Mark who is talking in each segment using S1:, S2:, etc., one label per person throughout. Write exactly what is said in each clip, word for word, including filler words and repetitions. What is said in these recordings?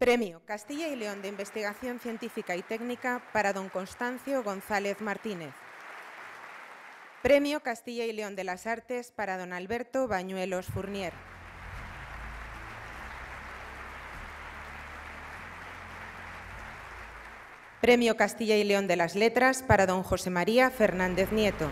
S1: Premio Castilla y León de Investigación Científica y Técnica para don Constancio González Martínez. Premio Castilla y León de las Artes para don Alberto Bañuelos Fournier. Premio Castilla y León de las Letras para don José María Fernández Nieto.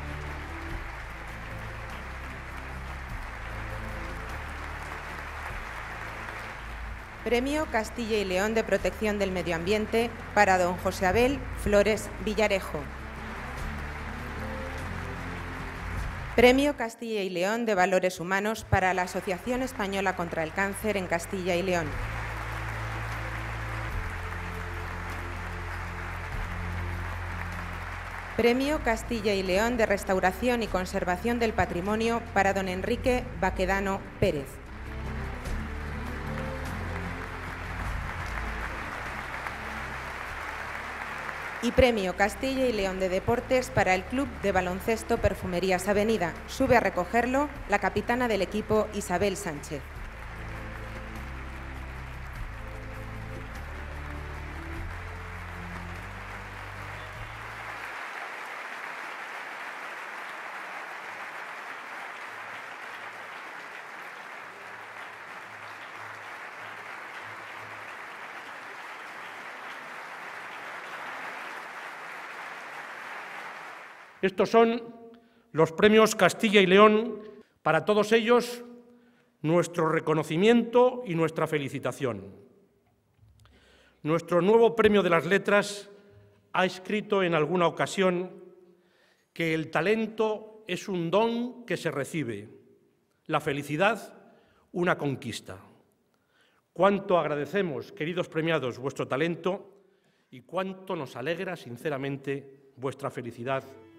S1: Premio Castilla y León de Protección del Medio Ambiente para don José Abel Flores Villarejo. Premio Castilla y León de Valores Humanos para la Asociación Española contra el Cáncer en Castilla y León. Premio Castilla y León de Restauración y Conservación del Patrimonio para don Enrique Baquedano Pérez. Y Premio Castilla y León de Deportes para el Club de Baloncesto Perfumerías Avenida. Sube a recogerlo la capitana del equipo Isabel Sánchez.
S2: Estos son los premios Castilla y León. Para todos ellos, nuestro reconocimiento y nuestra felicitación. Nuestro nuevo Premio de las Letras ha escrito en alguna ocasión que el talento es un don que se recibe, la felicidad una conquista. Cuánto agradecemos, queridos premiados, vuestro talento y cuánto nos alegra, sinceramente, vuestra felicidad